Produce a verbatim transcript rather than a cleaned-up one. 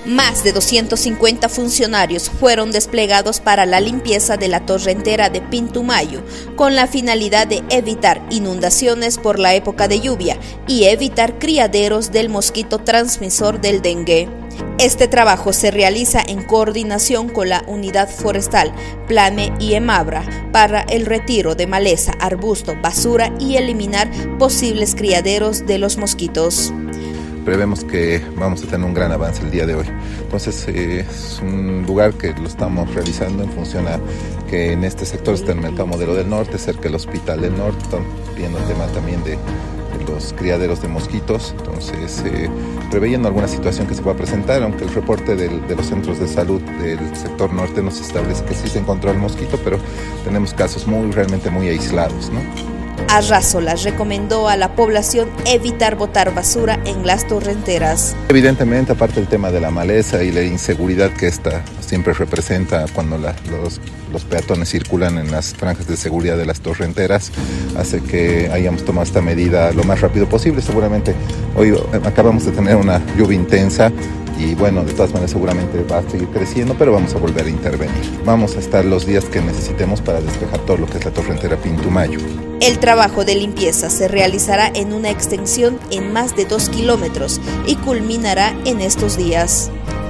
Más de doscientos cincuenta funcionarios fueron desplegados para la limpieza de la torrentera de Pintumayo, con la finalidad de evitar inundaciones por la época de lluvia y evitar criaderos del mosquito transmisor del dengue. Este trabajo se realiza en coordinación con la Unidad Forestal, Plame y Emabra para el retiro de maleza, arbusto, basura y eliminar posibles criaderos de los mosquitos. Prevemos que vamos a tener un gran avance el día de hoy. Entonces eh, es un lugar que lo estamos realizando en función a que en este sector está el Mercado Modelo del Norte, cerca del Hospital del Norte. Estamos viendo el tema también de, de los criaderos de mosquitos. Entonces, eh, preveyendo alguna situación que se pueda presentar, aunque el reporte del, de los centros de salud del sector norte nos establece que sí se encontró el mosquito, pero tenemos casos muy realmente muy aislados, ¿no? Arrazola recomendó a la población evitar botar basura en las torrenteras. Evidentemente, aparte del tema de la maleza y la inseguridad que esta siempre representa cuando la, los, los peatones circulan en las franjas de seguridad de las torrenteras, hace que hayamos tomado esta medida lo más rápido posible. Seguramente hoy acabamos de tener una lluvia intensa y bueno, de todas maneras seguramente va a seguir creciendo, pero vamos a volver a intervenir. Vamos a estar los días que necesitemos para despejar todo lo que es la torrentera Pintumayo. El trabajo de limpieza se realizará en una extensión en más de dos kilómetros y culminará en estos días.